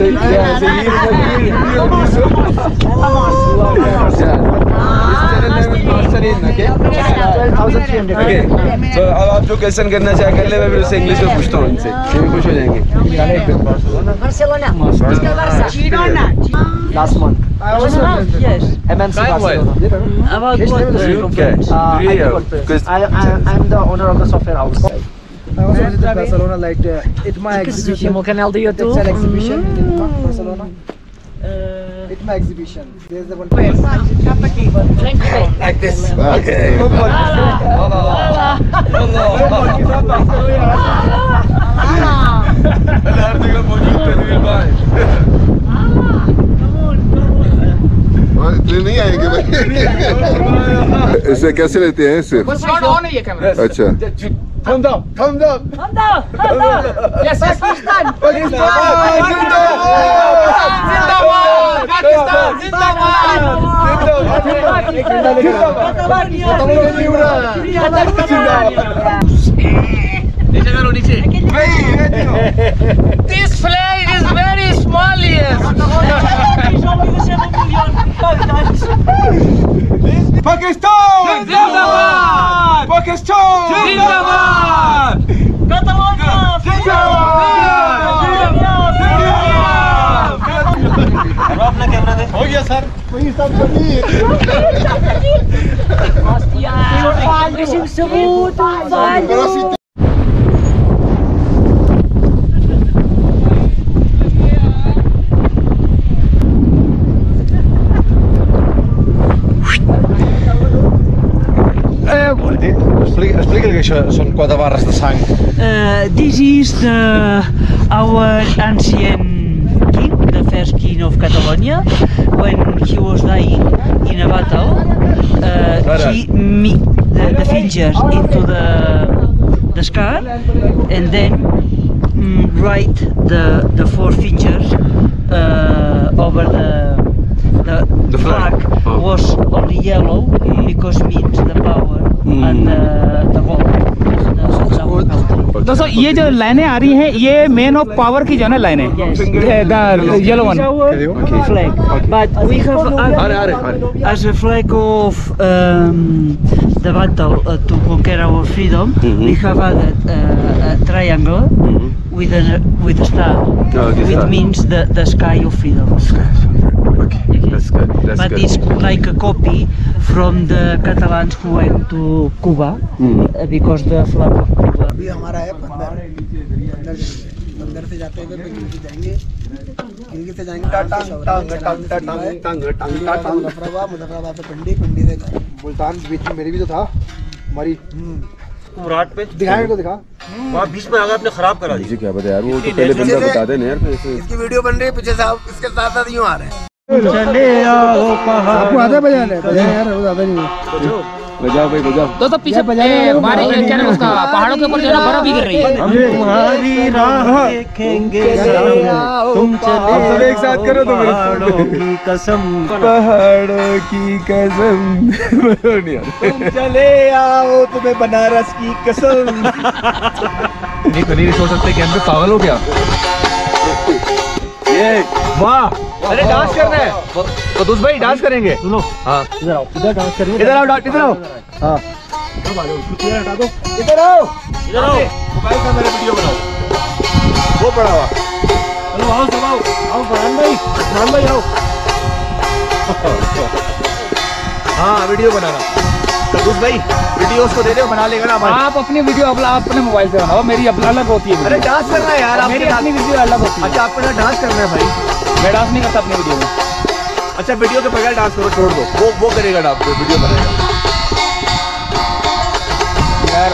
तो अब आप जो क्वेश्चन करना चाहे कर ले, मैं फिर उससे इंग्लिश में पूछता हूँ इनसे, ये भी खुश हो जाएंगे। Last month. Yes. MNC Barcelona. About what? I'm the owner of the software house. I was visited Barcelona like it's my exhibition. What canal do you do? It's an exhibition in Barcelona. It's my exhibition. There's the one. Like this. Okay. नहीं आएंगे भाई। इसे कैसे लेते हैं इसे? On है ये कैमरा। अच्छा। Thumbs up, thumbs up. Thumbs up. Yes, Pakistan. This flag is very small here. Pakistan! Zindabad! Pakistan! Zindabad! Catalonia! अपना कैमरा दे। हो गया सर। वही सब सभी। सबूत। Explica són 4 barres de sang. This is our ancient king, the first king of Catalonia. When he was dying in a battle, he mixed the fingers into the scar and then write the 4 fingers over the flag. Was only yellow because means the power and the gold. दोस्तों ये जो लाइनें आ रही हैं ये man of power की जो है लाइनें yellow one flag, but we have as a flag of the battle to conquer our freedom. We have added a triangle with a star, which means the sky of freedom. Okay, that's good. But it's like a copy from the Catalans who went to Cuba because the flag of Cuba. अभी हमारा है बंदर से जाते हुए गिलगित जाएंगे, गिलगित से जाएंगे मुजफ्फराबाद से पिंडी, पिंडी से मुल्तान, बीच में मेरी भी तो था हमारी घाट पे दिखाएंगे तो दिखा वहाँ बीच में आगे आपने खराब करा दी। क्या पता यार, वो तो पहले बंदा बता देना यार। इसकी वीडियो बन रही है पीछे से, इसके साथ साथ यूँ आ रहे हैं। चले आओ पहाड़। आपको आता बजाने यार, वो ज़्यादा नहीं बजाओ भाई बजाओ। दोस्तों पीछे हमारे क्या नाम उसका पहाड़ों के ऊपर जो है ना बर्फ भी गिर रही है। हम तुम्हारी राह देखेंगे, तुम चले सब एक साथ करो तो पहाड़ों की कसम, पहाड़ों की कसम। तुम चले आओ तुम्हें बनारस की कसम। नहीं तो नहीं सोच सकते कि हम पे पागल हो गया। ये वाह, अरे डांस करना है कदूस भाई, डांस करेंगे। सुनो हाँ, इधर आओ, इधर डांस करेंगे। इधर आओ, इधर आओ। हाँ हटा दो, इधर आओ, इधर आओ, मोबाइल का मेरा वीडियो बनाओ। वो पड़ा हुआ। चलो आओ सब आओ, आओ फरहान भाई आओ। हाँ वीडियो बनाना कदूस भाई, वीडियोस को दे दो, बना लेगा ना। आप अपनी वीडियो अपने मोबाइल से बनाओ, मेरी अलग होती है। अरे डांस करना है यार, मेरी अपनी वीडियो अलग होती है। अच्छा आपको ना डांस करना है भाई। मैं डांस नहीं करता अपनी वीडियो में। अच्छा वीडियो के बगैर डांस करो, छोड़ दो, वो करेगा डांस, वीडियो बनाएगा यार।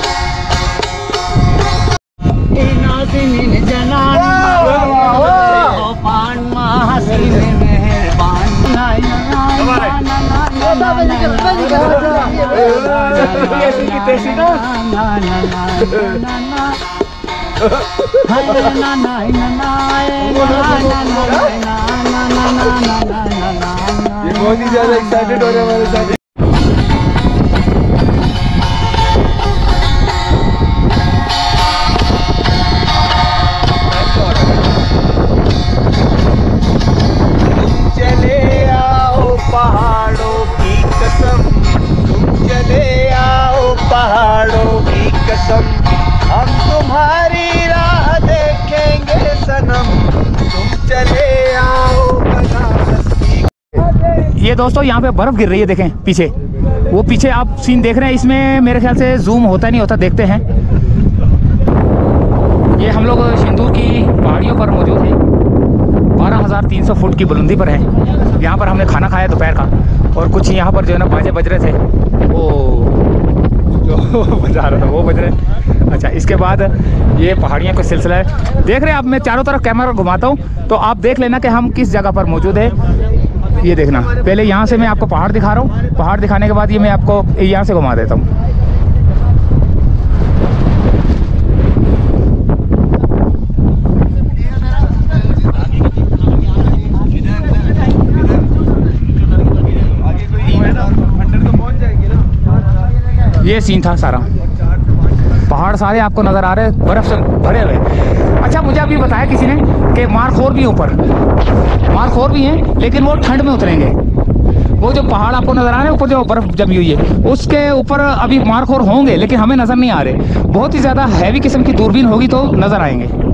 ये बहुत ही ज्यादा एक्साइटेड हो रहे हैं हमारे साथ। ये दोस्तों यहाँ पे बर्फ गिर रही है, देखें पीछे, वो पीछे आप सीन देख रहे हैं, इसमें मेरे ख्याल से जूम होता नहीं होता, देखते हैं। ये हम लोग सिंदूर की पहाड़ियों पर मौजूद हैं, 12,300 फुट की बुलंदी पर है। यहाँ पर हमने खाना खाया दोपहर का, और कुछ यहाँ पर जो है ना बाजे बज रहे थे, वो जो बजा रहा था वो बज रहे। अच्छा, इसके बाद ये पहाड़ियों का सिलसिला है, देख रहे हैं आप। मैं चारों तरफ कैमरा घुमाता हूँ तो आप देख लेना कि हम किस जगह पर मौजूद है। ये देखना, पहले यहाँ से मैं आपको पहाड़ दिखा रहा हूँ, पहाड़ दिखाने के बाद ये मैं आपको यहाँ से घुमा देता हूँ। ये सीन था सारा, पहाड़ सारे आपको नज़र आ रहे हैं बर्फ से भरे हुए। अच्छा, मुझे अभी बताया किसी ने कि मारखोर भी ऊपर, मारखोर भी हैं, लेकिन वो ठंड में उतरेंगे। वो जो पहाड़ आपको नज़र आ रहे हैं ऊपर जो बर्फ जमी हुई है, उसके ऊपर अभी मारखोर होंगे, लेकिन हमें नज़र नहीं आ रहे। बहुत ही ज़्यादा हैवी किस्म की दूरबीन होगी तो नज़र आएंगे।